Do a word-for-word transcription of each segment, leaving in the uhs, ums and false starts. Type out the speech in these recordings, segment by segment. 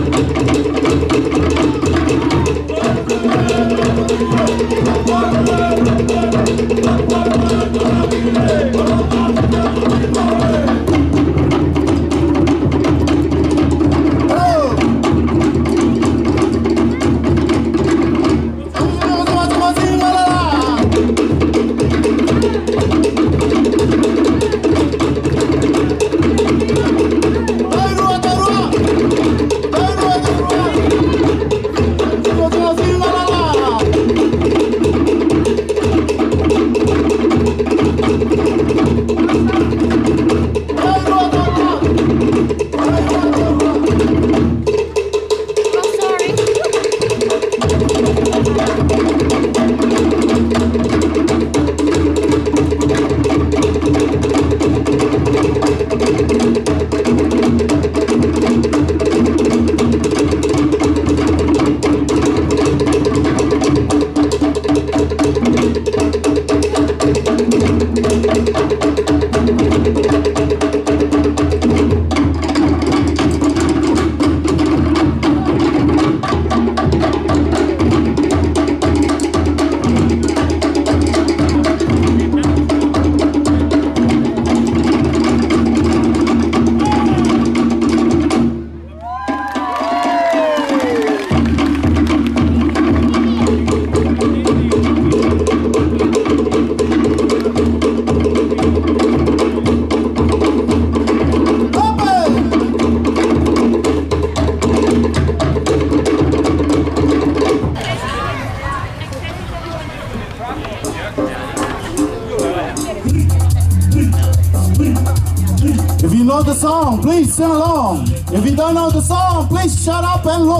If you know the song, please sing along. If you don't know the song, please shut up and look.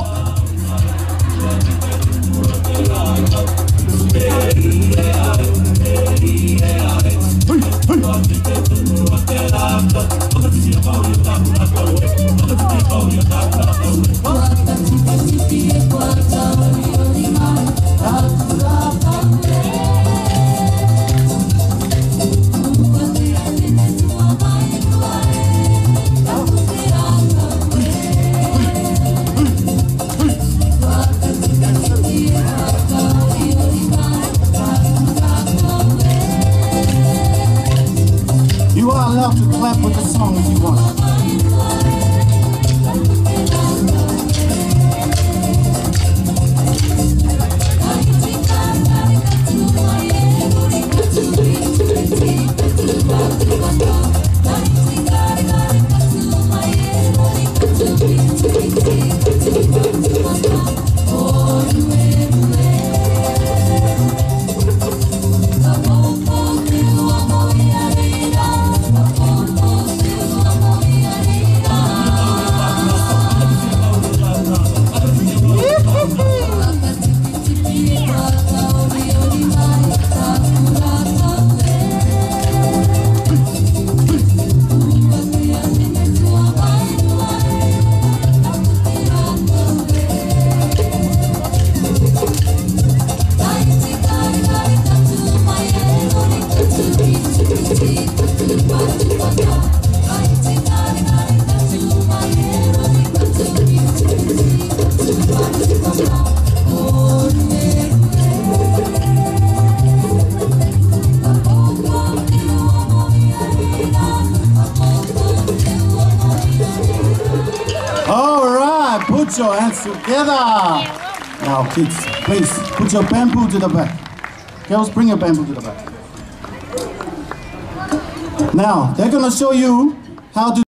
You are allowed to clap with the song if you want. Put your hands together. Now kids, please put your bamboo to the back. Girls, bring your bamboo to the back. Now they're gonna show you how to